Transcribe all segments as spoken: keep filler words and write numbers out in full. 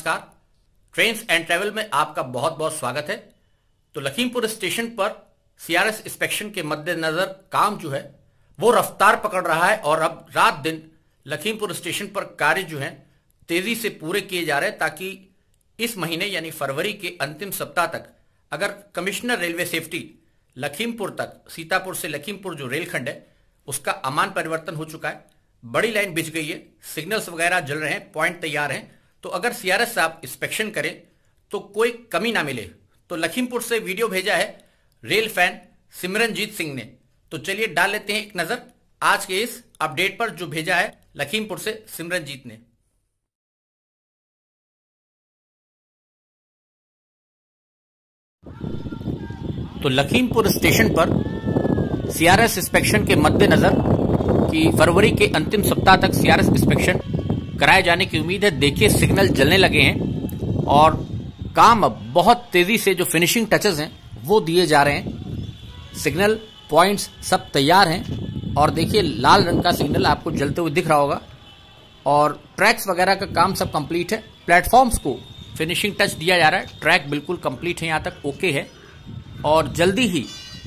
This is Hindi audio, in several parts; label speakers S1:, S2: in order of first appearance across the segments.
S1: नमस्कार। ट्रेन्स एंड ट्रेवल में आपका बहुत बहुत स्वागत है। तो लखीमपुर स्टेशन पर सीआरएस इंस्पेक्शन के मद्देनजर काम जो है वो रफ्तार पकड़ रहा है और अब रात दिन लखीमपुर स्टेशन पर कार्य जो है तेजी से पूरे किए जा रहे हैं, ताकि इस महीने यानी फरवरी के अंतिम सप्ताह तक अगर कमिश्नर रेलवे सेफ्टी लखीमपुर तक, सीतापुर से लखीमपुर जो रेलखंड है उसका अमान परिवर्तन हो चुका है, बड़ी लाइन बिछ गई है, सिग्नल्स वगैरह जल रहे हैं, पॉइंट तैयार हैं। तो अगर सीआरएस साहब इंस्पेक्शन करें तो कोई कमी ना मिले। तो लखीमपुर से वीडियो भेजा है रेल फैन सिमरनजीत सिंह ने। तो चलिए डाल लेते हैं एक नजर आज के इस अपडेट पर जो भेजा है लखीमपुर से सिमरनजीत ने। तो लखीमपुर स्टेशन पर सीआरएस इंस्पेक्शन के मद्देनजर कि फरवरी के अंतिम सप्ताह तक सीआरएस इंस्पेक्शन कराए जाने की उम्मीद है। देखिए सिग्नल जलने लगे हैं और काम अब बहुत तेजी से जो फिनिशिंग टचेस हैं वो दिए जा रहे हैं। सिग्नल पॉइंट्स सब तैयार हैं और देखिए लाल रंग का सिग्नल आपको जलते हुए दिख रहा होगा और ट्रैक्स वगैरह का काम सब कंप्लीट है। प्लेटफॉर्म्स को फिनिशिंग टच दिया जा रहा है, ट्रैक बिल्कुल कंप्लीट है, यहां तक ओके है और जल्दी ही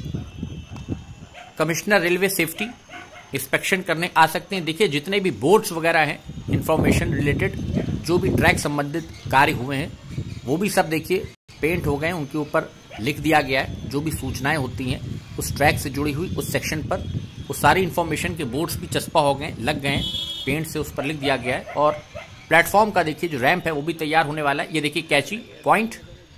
S1: कमिश्नर रेलवे सेफ्टी इंस्पेक्शन करने आ सकते हैं। देखिए जितने भी बोर्ड्स वगैरह हैं इंफॉर्मेशन रिलेटेड, जो भी ट्रैक संबंधित कार्य हुए हैं वो भी सब देखिए पेंट हो गए हैं, उनके ऊपर लिख दिया गया है जो भी सूचनाएं होती हैं उस ट्रैक से जुड़ी हुई उस सेक्शन पर, वो सारी इंफॉर्मेशन के बोर्ड्स भी चस्पा हो गए, लग गए हैं, पेंट से उस पर लिख दिया गया है। और प्लेटफॉर्म का देखिए जो रैंप है वो भी तैयार होने वाला है। ये देखिए कैची पॉइंट,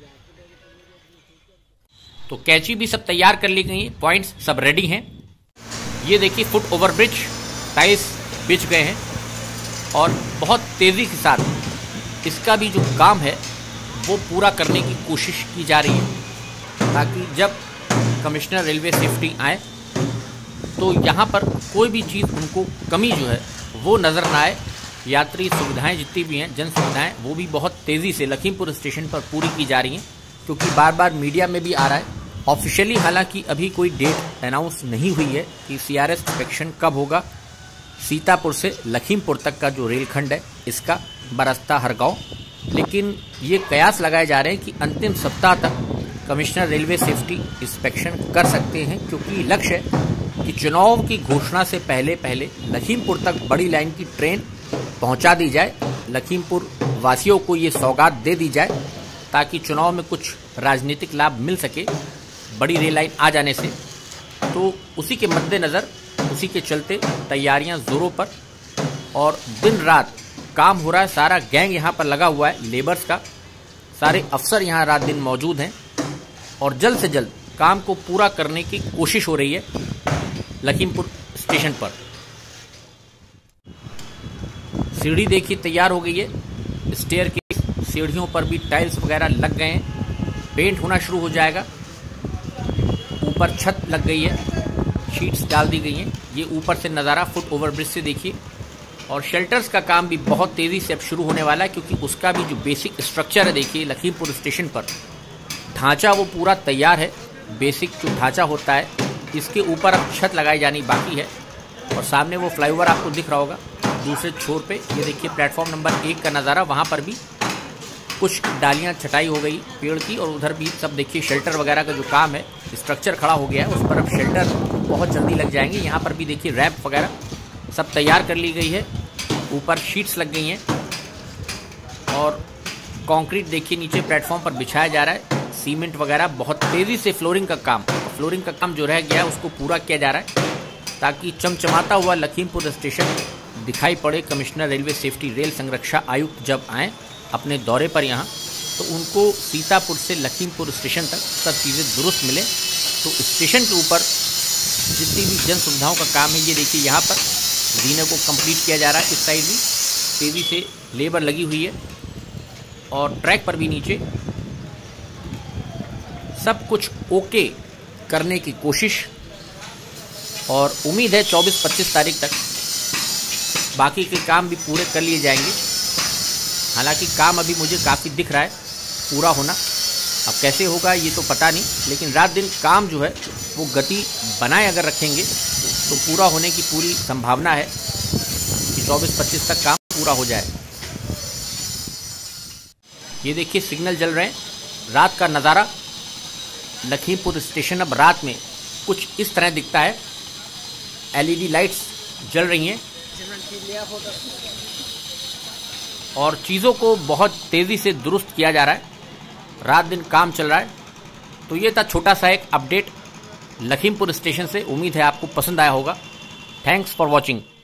S1: तो कैची भी सब तैयार कर ली गई है, पॉइंट्स सब रेडी हैं। ये देखिए फुट ओवर ब्रिज टाइल्स बिछ गए हैं और बहुत तेजी के साथ इसका भी जो काम है वो पूरा करने की कोशिश की जा रही है, ताकि जब कमिश्नर रेलवे सेफ्टी आए तो यहाँ पर कोई भी चीज़ उनको कमी जो है वो नज़र ना आए। यात्री सुविधाएं जितनी भी हैं, जन सुविधाएं, वो भी बहुत तेज़ी से लखीमपुर स्टेशन पर पूरी की जा रही हैं, क्योंकि बार बार मीडिया में भी आ रहा है। ऑफिशियली हालांकि अभी कोई डेट अनाउंस नहीं हुई है कि सीआरएस इंस्पेक्शन कब होगा सीतापुर से लखीमपुर तक का जो रेलखंड है इसका बरस्ता हरगांव, लेकिन ये कयास लगाए जा रहे हैं कि अंतिम सप्ताह तक कमिश्नर रेलवे सेफ्टी इंस्पेक्शन कर सकते हैं, क्योंकि लक्ष्य है कि चुनाव की घोषणा से पहले पहले लखीमपुर तक बड़ी लाइन की ट्रेन पहुंचा दी जाए, लखीमपुर वासियों को ये सौगात दे दी जाए ताकि चुनाव में कुछ राजनीतिक लाभ मिल सके बड़ी रेल लाइन आ जाने से। तो उसी के मद्देनज़र, उसी के चलते तैयारियां जोरों पर और दिन रात काम हो रहा है। सारा गैंग यहाँ पर लगा हुआ है, लेबर्स का, सारे अफसर यहाँ रात दिन मौजूद हैं और जल्द से जल्द काम को पूरा करने की कोशिश हो रही है लखीमपुर स्टेशन पर। सीढ़ी देखिए तैयार हो गई है, स्टेयर की सीढ़ियों पर भी टाइल्स वगैरह लग गए हैं, पेंट होना शुरू हो जाएगा। ऊपर छत लग गई है, शीट्स डाल दी गई हैं। ये ऊपर से नज़ारा फुट ओवर ब्रिज से देखिए। और शेल्टर्स का काम भी बहुत तेज़ी से अब शुरू होने वाला है, क्योंकि उसका भी जो बेसिक स्ट्रक्चर है देखिए लखीमपुर स्टेशन पर ढांचा वो पूरा तैयार है। बेसिक जो ढांचा होता है इसके ऊपर अब छत लगाई जानी बाकी है। और सामने वो फ्लाईओवर आपको दिख रहा होगा दूसरे छोर पे, ये देखिए प्लेटफॉर्म नंबर एक का नज़ारा, वहाँ पर भी कुछ डालियाँ छटाई हो गई पेड़ की और उधर भी सब देखिए शेल्टर वगैरह का जो काम है, स्ट्रक्चर खड़ा हो गया है, उस पर अब शेल्टर बहुत जल्दी लग जाएंगे। यहाँ पर भी देखिए रैंप वगैरह सब तैयार कर ली गई है, ऊपर शीट्स लग गई हैं और कंक्रीट देखिए नीचे प्लेटफॉर्म पर बिछाया जा रहा है। सीमेंट वगैरह बहुत तेज़ी से फ्लोरिंग का काम फ्लोरिंग का काम जो रह गया है उसको पूरा किया जा रहा है, ताकि चमचमाता हुआ लखीमपुर स्टेशन दिखाई पड़े। कमिश्नर रेलवे सेफ्टी रेल संरक्षा आयुक्त जब आएँ अपने दौरे पर यहाँ, तो उनको सीतापुर से लखीमपुर स्टेशन तक सब चीज़ें दुरुस्त मिले। तो स्टेशन के ऊपर जितनी भी जन सुविधाओं का काम है, ये देखिए यहाँ पर जीने को कंप्लीट किया जा रहा है। इस साइड भी तेज़ी से लेबर लगी हुई है और ट्रैक पर भी नीचे सब कुछ ओके करने की कोशिश, और उम्मीद है चौबीस पच्चीस तारीख तक बाकी के काम भी पूरे कर लिए जाएंगे। हालांकि काम अभी मुझे काफ़ी दिख रहा है पूरा होना, अब कैसे होगा ये तो पता नहीं, लेकिन रात दिन काम जो है वो गति बनाए अगर रखेंगे तो पूरा होने की पूरी संभावना है कि चौबीस पच्चीस तक काम पूरा हो जाए। ये देखिए सिग्नल जल रहे हैं। रात का नज़ारा, लखीमपुर स्टेशन अब रात में कुछ इस तरह दिखता है। एलईडी लाइट्स जल रही हैं और चीज़ों को बहुत तेज़ी से दुरुस्त किया जा रहा है। रात दिन काम चल रहा है। तो ये था छोटा सा एक अपडेट लखीमपुर स्टेशन से। उम्मीद है आपको पसंद आया होगा। Thanks for watching.